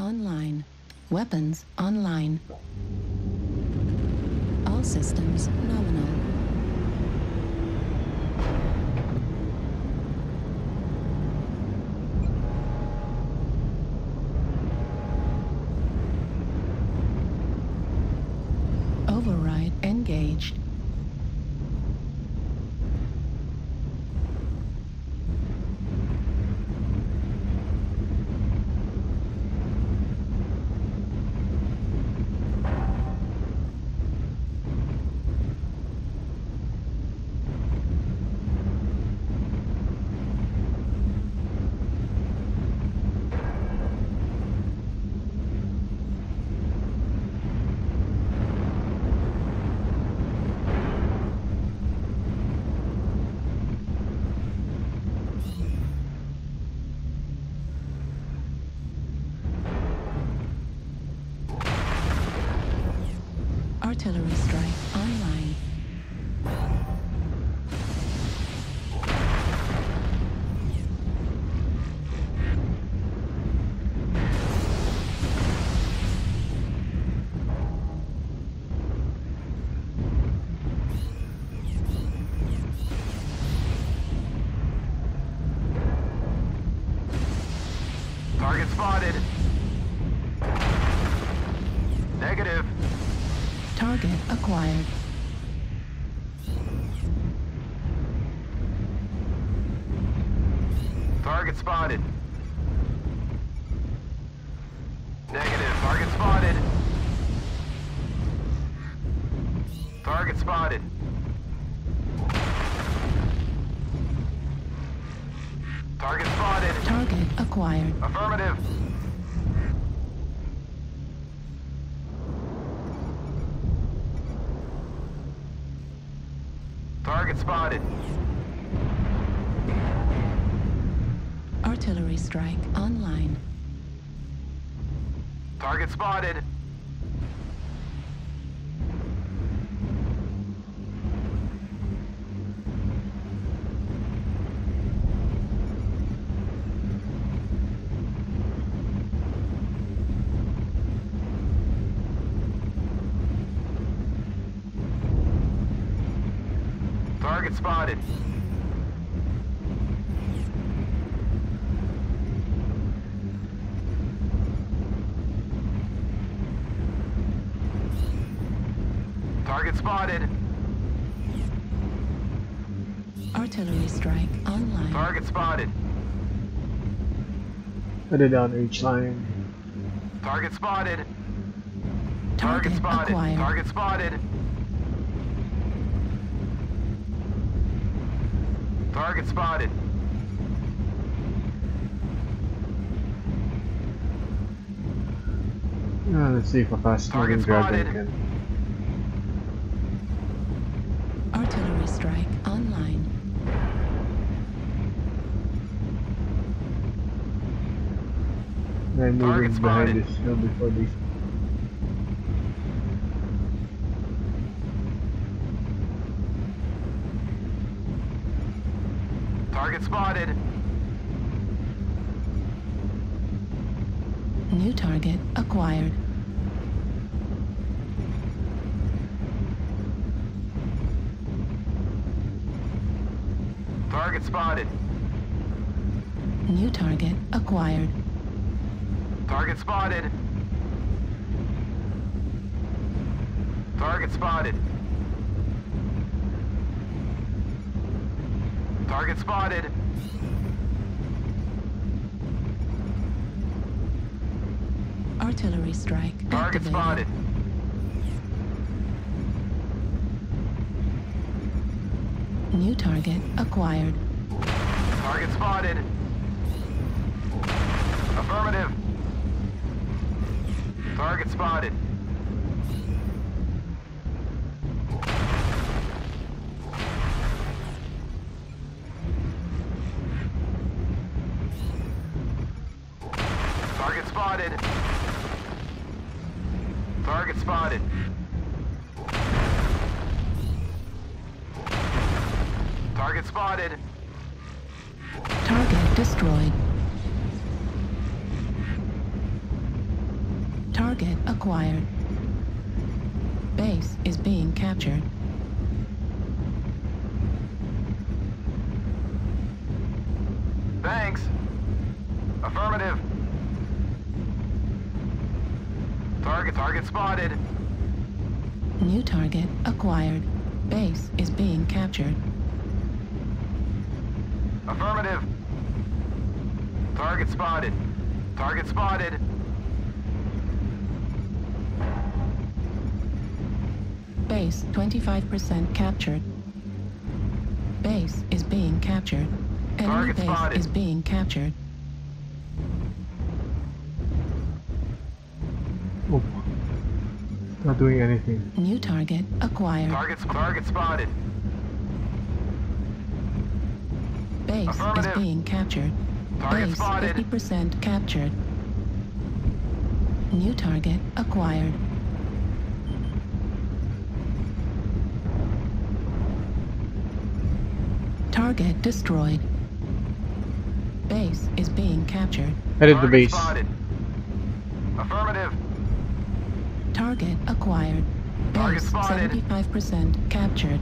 online. Weapons online. All systems nominal. Override engaged. Artillery strike online. Target spotted. Negative. Target acquired. Target spotted. Negative. Target spotted. Target spotted. Target spotted. Target acquired. Affirmative. Target spotted. Artillery strike online. Target spotted. Target spotted. Target spotted. Artillery strike online. Target spotted. Put it on each line. Target spotted. Target spotted. acquired. Target spotted. Target spotted. Let's see if a fast moving Target dragon spotted. can. Artillery strike online. I'm moving Target behind spotted. this hill before these. Target spotted. New target acquired. Target spotted. New target acquired. Target spotted. Target spotted. Target spotted. Artillery strike Target activated. spotted. New target acquired. Target spotted. Affirmative. Target spotted. Target spotted. Target spotted. Target spotted. Target destroyed. Target acquired. Base is being captured. Thanks. Affirmative. Target spotted. New target acquired. Base is being captured. Affirmative. Target spotted. Target spotted. Base 25% captured. Base is being captured. Enemy Target base spotted. is being captured. Oh. Not doing anything. New target acquired. Target spotted. Base is Affirmative. being captured. Target Base spotted. 50% captured. New target acquired. Target destroyed. Base is being captured. Headed to Target base. spotted. Affirmative. Target acquired. Target Base spotted. 75% captured.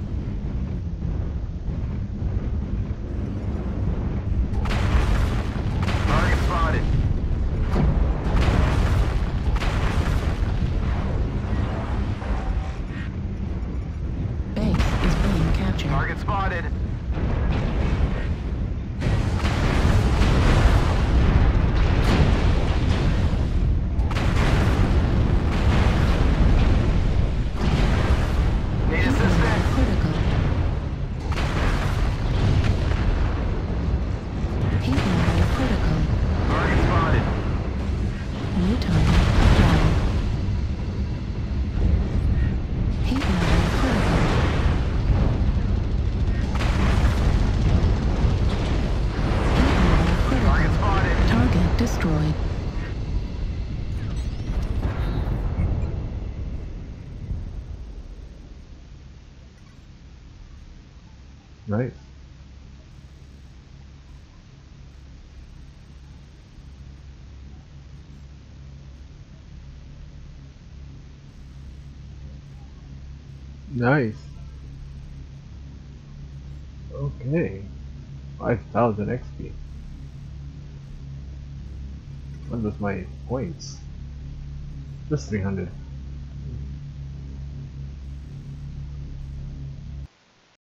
Target spotted. Base is being captured. Target spotted. Need assistance. Critical. Heat level critical. Target spotted. New target acquired. Heat level critical. Heat level critical. Target spotted. Target destroyed. Nice. Nice. Okay. 5,000 XP. What was my points? Just 300.